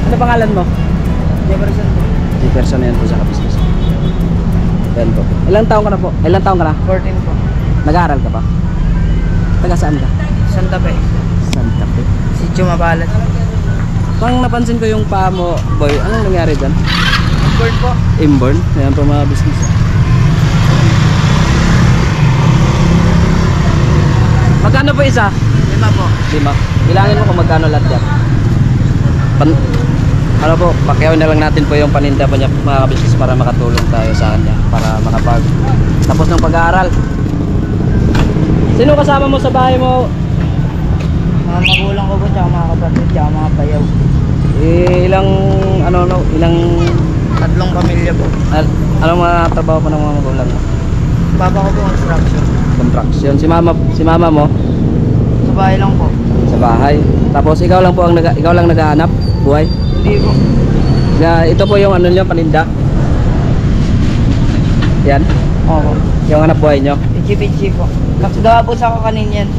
Ano pangalan mo? Jefferson po. Jefferson, yan po sa kabisnes. Yan po. Ilang taong ka na po? Ilang taong ka na? 14 po. Nag-aaral ka pa? Taga saan ka? Santa Fe. Santa Fe. Si Chumabalat. Pang napansin ko yung paa mo, boy, anong nangyari dyan? Import po. Inborn? Ayan po mga business. Magkano po isa? 5 po. 5. Bilangin mo kung magkano lahat yan. Ano po, pakiawin na lang natin po yung paninda po niya mga kabisnes para makatulong tayo sa kanya. Para makapag tapos ng pag-aaral. Sino kasama mo sa bahay mo? Mga magulang ko po, tsaka mga kapatid, tsaka mga bayaw. Ilang 3 pamilya po. anong mga trabaho po ng mga magulang mo? Papa ko po construction. Construction. Si mama mo Sa bahay lang po. sa bahay. Tapos ikaw lang po ikaw lang naghahanap buhay. Hindi po. Ito po yung ano niyo paninda. Yan. Oo. Yung hanap buhay nyo. Pichi-pichi po. Gawa po sa kakanin yan.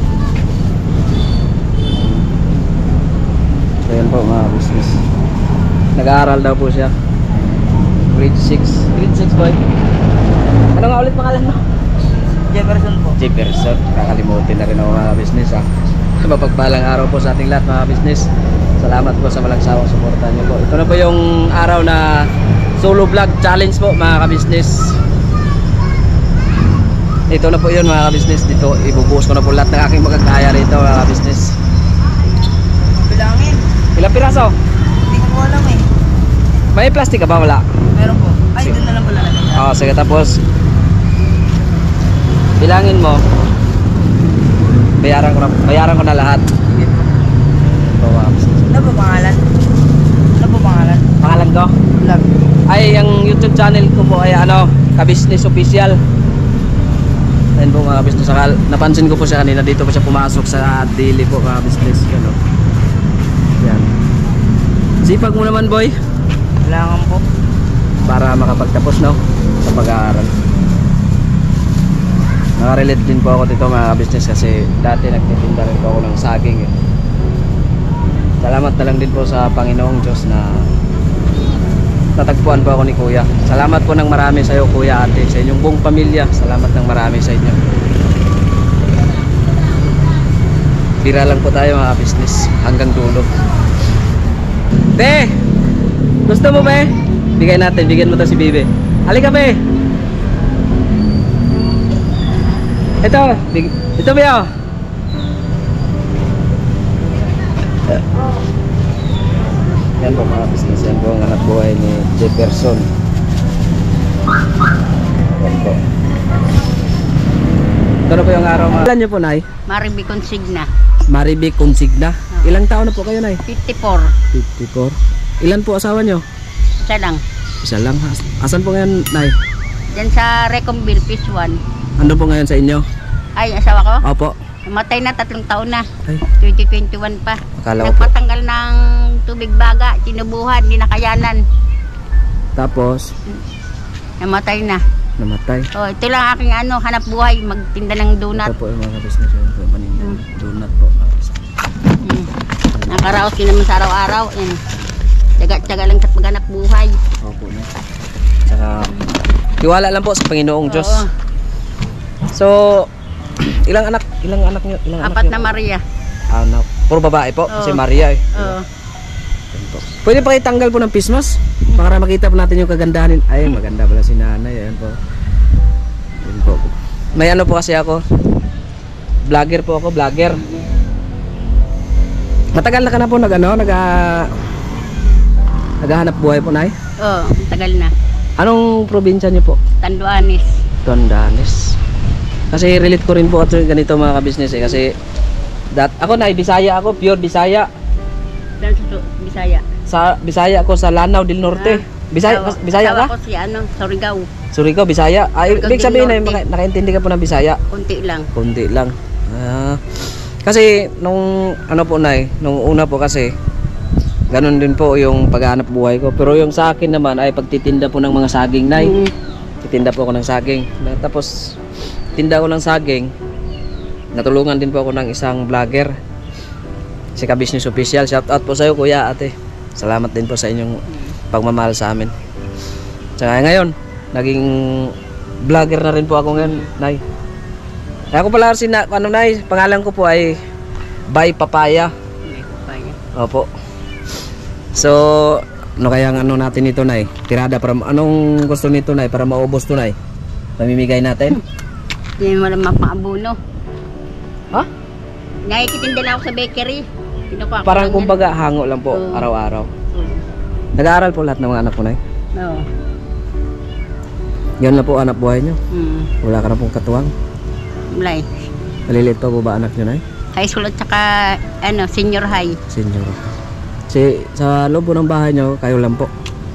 So yan po mga business. Nag-aaral daw po siya. Grade 6. Grade 6 boy. Ano nga ulit pangalan mo? Jefferson po. Jefferson. Kakalimutin na rin ako mga business ha. Mapagpalang araw po sa ating lahat mga business. Salamat po sa walang sawang suporta nyo po. Ito na po yung araw na solo vlog challenge po mga ka-business. Ito na po yun mga ka-business. Dito ibubuhos ko na po lahat ng aking magkakaya rito mga ka-business. Bilangin. Ilang piraso? Hindi ko po alam eh. May plastic ka ba? Wala? Meron po. Ay, Sige. doon na lang pala natin. Oo, sige tapos bilangin mo. Bayaran ko na lahat. Ito mga ka-business. Ano po pangalan? Ano po pangalan? Pangalan ko? Vlog. Ay, yung YouTube channel ko po ay Ka-Business Official. Ayun po mga business. Napansin ko po siya kanina. Dito po siya pumasok sa daily po mga business. Yan o. Yan. Sipag mo naman boy. Kailangan po. Para makapagtapos no sa pag-aaral. Nakarelate din po ako dito mga business kasi dati nagtitinda rin po ako ng saging eh. Salamat na lang din po sa Panginoong Diyos na natagpuan po ako ni Kuya. Salamat po ng marami sa iyo Kuya, ate, sa inyong buong pamilya. Salamat ng marami sa inyo. Tira lang po tayo mga business hanggang dulo. Be! Gusto mo be? Bigay natin, bigyan mo to si Bibi. Halika be! Ito be oh! Yan po mga business, yan po ang anak buhay ni Jefferson. Yan po. Ito na po yung araw mga. Ilan nyo po, Nay? Maribi Consigna. Maribi Consigna. Ilang taon na po kayo, Nay? 54. 54. Ilan po asawa nyo? Isa lang. Isa lang. Asan po ngayon, Nay? Diyan sa Recomville, Phase 1. Ano po ngayon sa inyo? Ay, asawa ko? Opo. Namatay na 3 taon na. Ay, 2021 pa. akala ko po. Nagpatanggal ng tubig baga, sinubuhan, hindi nakayanan. Tapos, Namatay na. namatay. Oh, ito lang aking hanap buhay, magtinda ng donut. Ito po yung mga business. Yan po, paninda. Donut po. Nakaraos din naman sa araw-araw. Tsaga-tsaga lang sa paghanap buhay. Opo na. Saka, tiwala lang po sa Panginoong Diyos. Oo. So, ilang anak niyo? Ilang anak 4 niyo? na Maria. Anak. Puro babae po, kasi Oo. Maria eh. Oo. Yan po. Pwede pa itanggal po ng pismas para makita po natin yung kagandahan. Ay, maganda pala si nanay. Ayan po. Yan po. May ano po kasi ako. Vlogger po ako, vlogger. Matagal na ka na po naghahanap buhay po, Nay? Oo, tagal na. Anong probinsya niyo po? Tanduanes. Tondanes. Kasi relate ko rin po at ganito mga ka-business eh. Kasi ako na Bisaya ako, pure Bisaya. Dan sa Bisaya. Sa Bisaya ako sa Lanao del Norte. Bisaya Asawa ka? ko si Surigao. Surigao, Bisaya. Ay, Surigao ibig del sabihin na Norte. nakaintindi ka po ng Bisaya. Kunti lang. Kunti lang. Kasi nung nung una po kasi ganun din po yung paghahanap buhay ko. Pero yung sa akin naman ay pagtitinda po ng mga saging, Nay. Titinda po ako ng saging. Tapos tinda ko ng saging. Natulungan din po ako ng isang vlogger. Si Ka-Business Official. Shout out po sa iyo, Kuya, ate. Salamat din po sa inyong pagmamahal sa amin. Tsaka ngayon, naging vlogger na rin po ako ngayon, Nay. Ako pala Nay, pangalan ko po ay Bay Papaya. May papaya. Opo. So, ano kaya ang ano natin ito, Nay? Tirada para anong gusto nito, Nay, para maubos to, Nay? Pamimigay natin. Hindi mo lang mapaabuno. Ha? Nakikitinda lang ako sa bakery. Kinukuha ko Parang lang yan. kumbaga hango lang po, Oo. araw-araw. Oo. Nag-aaral po lahat ng mga anak ko, Nay. Oo. Yan na po anak buhay nyo. Wala ka na pong katuwang. Wala eh. Maliliit pa po ba anak nyo, Nay? High school at saka senior high. Senior. Sa loob po ng bahay nyo, kayo lang po.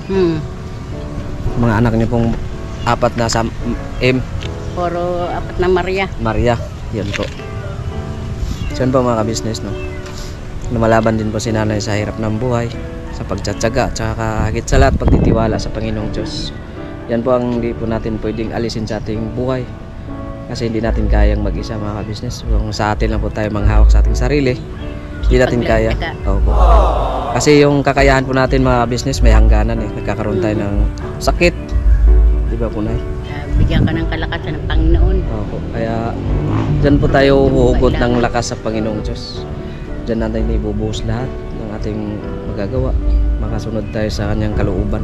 Mga anak nyo pong apat na Puro apat na Maria. Maria. Yan po. So yun po mga ka-business, no? Lumalaban din po si nanay sa hirap ng buhay, sa pagtsatsaga, tsaka higit sa lahat pagtitiwala sa Panginoong Diyos. Yan po ang hindi po natin pwedeng alisin sa ating buhay. Kasi hindi natin kayang mag-isa mga ka-business. Kung sa atin lang po tayo manghawak sa ating sarili, hindi natin kaya. Opo. Kasi yung kakayahan po natin mga business may hangganan eh. Nagkakaroon tayo ng sakit. Di ba po, Nay? Bigyan ka ng kalakasan ng Panginoon. Opo. Kaya dyan po tayo huhugot ng lakas sa Panginoong Diyos. Dyan natin ibubuhos lahat ng ating magagawa. Makasunod tayo sa kanyang kalooban.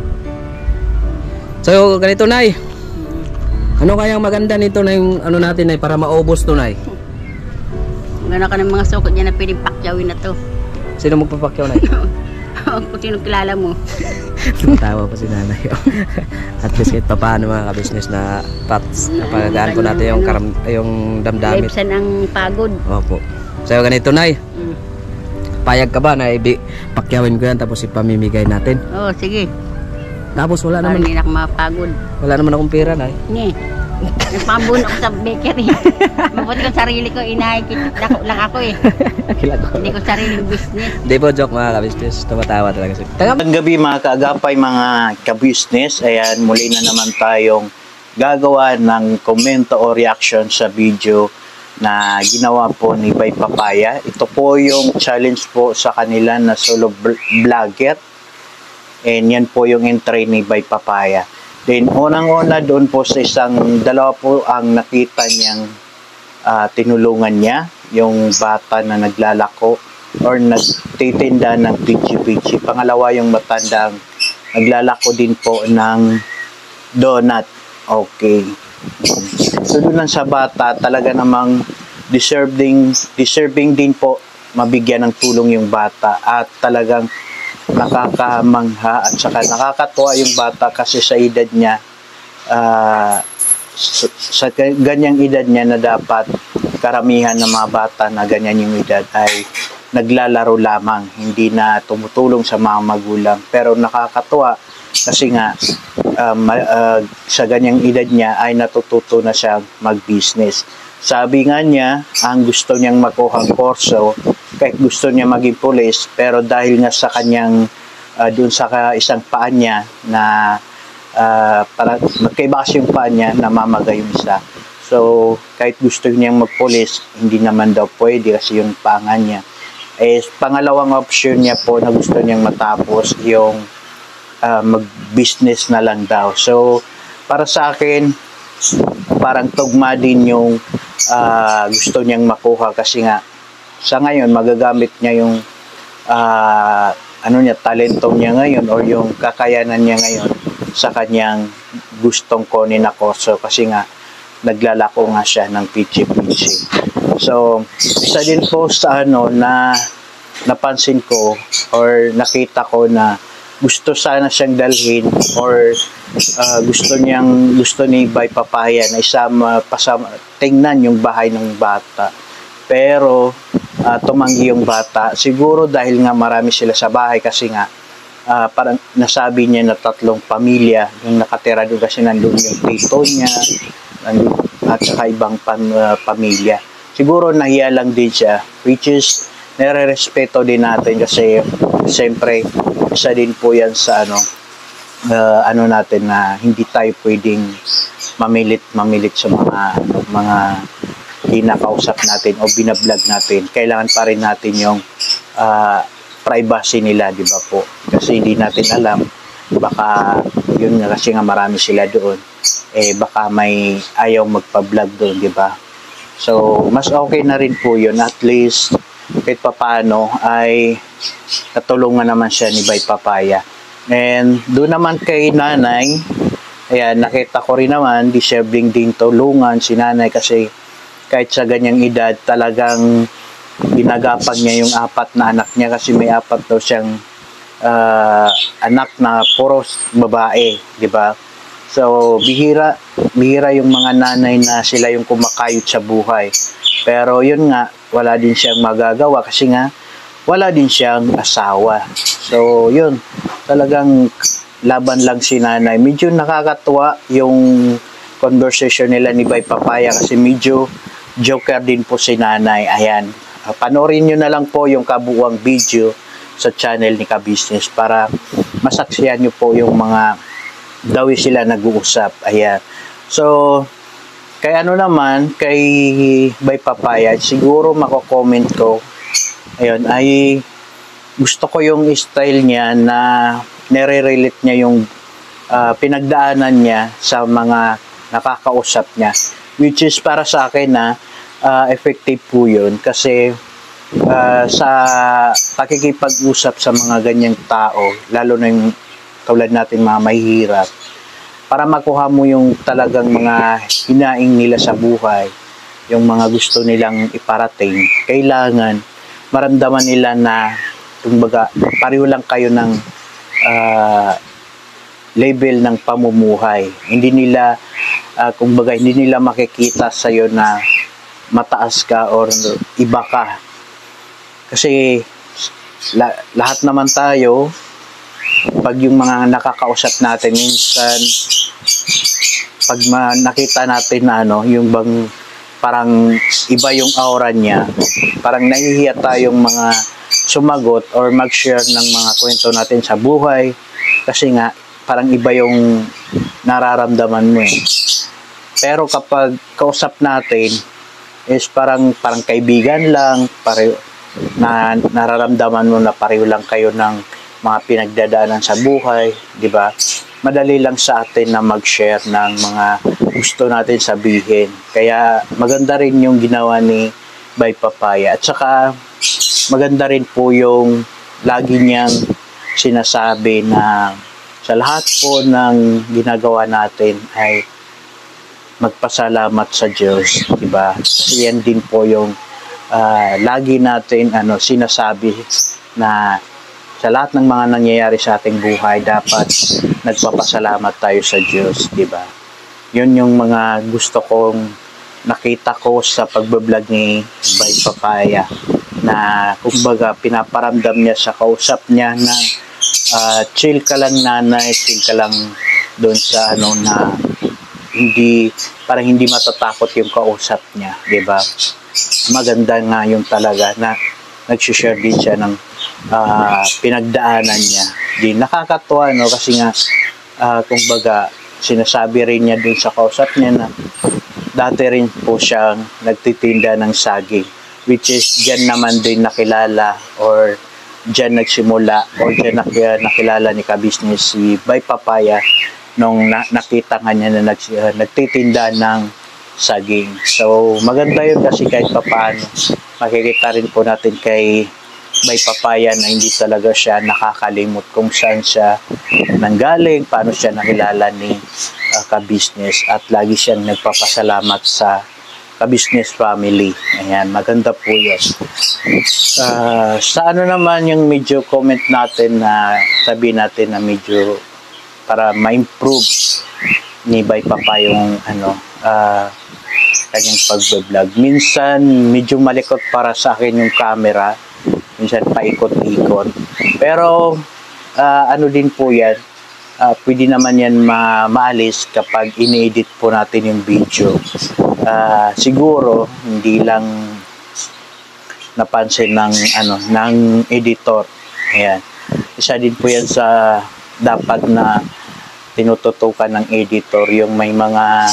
So ganito, Nay. Ano kayang maganda nito na yung ano natin, Nay, para maubos to, Nay? Gano'n ka ng mga sukot dyan na pwedeng pakyawin na to. Sino magpapakyaw, Nay? Kung sino kilala mo. Tumatawa pa si nanay. At least kahit paano mga ka-business na napagagaan po natin yung damdamin. Livesan ang pagod. Opo. So ganito, Nay. Payag ka ba na pakyawin ko yan tapos ipamimigay natin? Oo, sige. Tapos wala Parang naman, hindi na ako mapagod. wala naman akong pera, Nay. Hindi. Nagpambuno ako sa bakery. Mabuti ko sarili ko, inahikit lang ako eh. Kilala ko. Hindi ko sariling business. Hindi po, joke mga ka-business. Tumatawa talaga siya. Magandang gabi mga kaagapay, mga ka-business. Ayan, muli na naman tayong gagawa ng komento o reaction sa video na ginawa po ni Bay Papaya. Ito po yung challenge po sa kanila na solo vlogger. And yan po yung entry ni Bay Papaya. Then, unang-una doon po sa dalawa po ang nakita niyang tinulungan niya, yung bata na naglalako or nagtitinda ng pichi-pichi. Pangalawa, yung matandang naglalako din po ng donut. Okay. So, doon lang sa bata, talaga namang deserving din po mabigyan ng tulong yung bata at talagang nakakamangha at saka nakakatuwa yung bata kasi sa edad niya sa ganyang edad niya na dapat karamihan ng mga bata na ganyan yung edad ay naglalaro lamang, hindi na tumutulong sa mga magulang. Pero nakakatuwa kasi nga sa ganyang edad niya ay natututo na siyang mag-business. Sabi nga niya, ang gusto niyang makuhang kurso, kahit gusto niya maging pulis, pero dahil nga sa kanyang doon sa isang paa niya na para magkaiba kasi yung paa niya, namamaga yung isa. So, kahit gusto niyang magpulis, hindi naman daw pwede kasi yung panga niya. Pangalawang option niya po na gusto niyang matapos yung mag-business na lang daw. So, para sa akin, parang tugma din yung gusto niyang makuha kasi nga sa ngayon magagamit niya yung talento niya ngayon or yung kakayanan niya ngayon sa kanyang gustong kunin na kurso kasi nga naglalako nga siya ng pichi-pichi. So, isa din po sa na napansin ko or nakita ko na gusto sana siyang dalhin or gusto ni Bay Papaya na tingnan yung bahay ng bata. Pero tumanggi yung bata. Siguro dahil nga marami sila sa bahay kasi nga parang nasabi niya na 3 pamilya yung nakatira doon kasi nandun yung tito niya at saka ibang pamilya. Siguro nahiya lang din siya, which is nire-respeto din natin kasi siyempre isa din po yan sa natin na hindi tayo pwedeng mamilit sa mga kinakausap natin o binablog natin. Kailangan pa rin natin yung privacy nila, di ba po? Kasi hindi natin alam, baka yun nga, kasi nga marami sila doon, baka may ayaw magpa-vlog doon, di ba? So mas okay na rin po yun, at least kahit papaano ay natulungan naman siya ni Bay Papaya. And doon naman kay nanay, ayan, nakita ko rin naman, deserving din tulungan si nanay, kasi kahit sa ganyang edad talagang ginagapag niya yung 4 na anak niya, kasi may 4 daw siyang anak na puros babae, di ba? So bihira yung mga nanay na sila yung kumakayod sa buhay. Pero yun nga, wala din siyang magagawa kasi nga wala din siyang asawa. So yun, talagang laban lang si nanay. Medyo nakakatuwa yung conversation nila ni Bay Papaya, kasi medyo joker din po si nanay. Ayan, panoorin nyo na lang po yung kabuuang video sa channel ni Ka-Business para masaksihan nyo po yung mga dawi sila nag-uusap. Ayan. So, kay ano naman, kay Bay Papaya, siguro mako-comment ko, ayun, ay gusto ko yung style niya na nire-relate niya yung pinagdaanan niya sa mga nakakausap niya. Which is para sa akin na effective po yun, kasi sa pakikipag-usap sa mga ganyang tao, lalo na yung tulad natin mga mahihirap, para makuha mo yung talagang mga hinaing nila sa buhay, yung mga gusto nilang iparating, kailangan maramdaman nila na kumbaga pareho lang kayo ng level ng pamumuhay. Hindi nila kumbaga hindi nila makikita sa iyo na mataas ka or iba ka. Kasi lahat naman tayo, pag yung mga nakakausap natin minsan, pag nakita natin na yung bang parang iba yung aura niya, parang nahihiya tayong mga sumagot or mag-share ng mga kwento natin sa buhay, kasi nga parang iba yung nararamdaman mo eh. Pero kapag kausap natin is parang kaibigan lang, pareho na nararamdaman mo na pareho lang kayo ng mga pinagdadaanan sa buhay, di ba? Madali lang sa atin na mag-share ng mga gusto natin sabihin. Kaya maganda rin yung ginawa ni Bay Papaya. At saka maganda rin po yung lagi niyang sinasabi na sa lahat po ng ginagawa natin ay magpasalamat sa Diyos, di ba? Kasi yan din po yung lagi natin sinasabi na sa lahat ng mga nangyayari sa ating buhay, dapat nagpapasalamat tayo sa Diyos, di ba? Yun yung mga gusto kong nakita ko sa pagbablog ni Bay Papaya, na kumbaga pinaparamdam niya sa kausap niya na chill ka lang nanay, chill ka lang doon sa na parang hindi matatakot yung kausap niya, di ba? Maganda nga yung talaga na nag-share din siya ng pinagdaanan niya. Di nakakatuwa, no? Kasi nga kumbaga sinasabi rin niya dun sa kausap niya na dati rin po siyang nagtitinda ng saging, which is dyan naman din nakilala or dyan nagsimula or dyan nakilala ni Ka-Business si Bay Papaya nung nakita nga niya na nagtitinda ng saging. So maganda yun, kasi kahit papaano makikita rin po natin kay Bay Papaya na hindi talaga siya nakakalimot kung saan siya nanggaling, paano siya nakilala ni Ka-Business, at lagi siyang nagpapasalamat sa Ka-Business family. Ayan, maganda po yun. Sa naman yung medyo comment natin na sabi natin na medyo para ma-improve ni Bay Papaya yung kanyang pag-vlog. Minsan medyo malikot para sa akin yung camera, minsan paikot-ikot. Pero din po yan, pwede naman yan maalis kapag in-edit po natin yung video. Siguro hindi lang napansin ng editor. Ayan. Isa din po yan sa dapat na tinututukan ng editor, yung may mga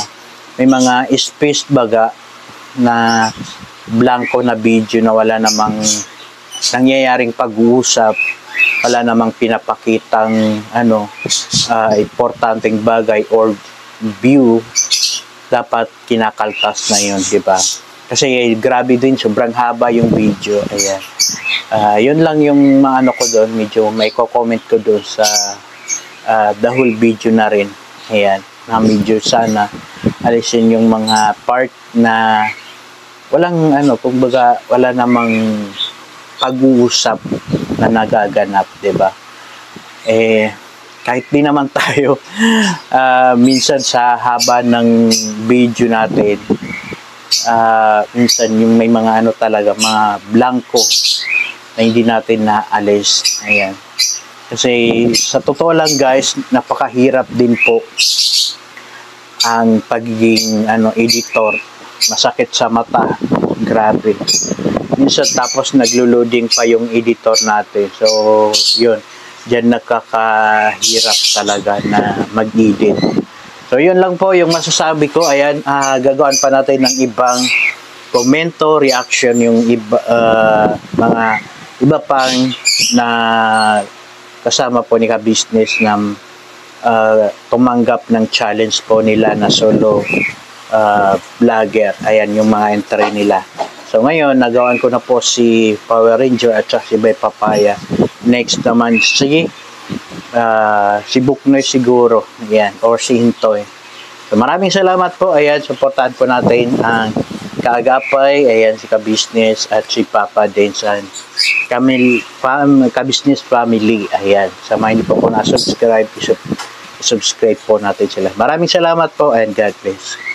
space baga na blanco na video na wala namang nangyayaring pag-uusap, wala namang pinapakitang importanteng bagay or view, dapat kinakaltas na yun, di ba? Kasi grabe din, sobrang haba yung video. Ayan. Yun lang yung mga ko doon, medyo may comment ko doon sa the whole video na rin. Ayan. Na medyo sana alisin yung mga part na walang kumbaga wala namang pag-uusap na nagaganap, 'di ba? Kahit di naman tayo minsan sa haba ng video natin, minsan yung may mga talaga, mga blanco na hindi natin naalis. Ayan. Kasi sa totoo lang guys, napakahirap din po ang pagiging editor. Masakit sa mata, grabe. Minsan tapos naglo-loading pa yung editor natin. So, yun. Diyan nakakahirap talaga na mag-edit. So, yun lang po yung masasabi ko. Ayan, gagawin pa natin ng ibang komento, reaction, yung mga iba pang na kasama po ni Ka-Business na tumanggap ng challenge po nila na solo vlogger. Ayan yung mga entry nila. So ngayon, nagawan ko na po si Power Ranger at saka si Bay Papaya. Next naman si Buknoy siguro. Ayan, or si Hintoy. So maraming salamat po. Ayan, supportahan po natin ang Kaagapay, ayan si Ka-Business at si Papa Dance and Ka-Business Family. Ayan, sa mga hindi po na-subscribe, subscribe po natin sila. Maraming salamat po and God bless.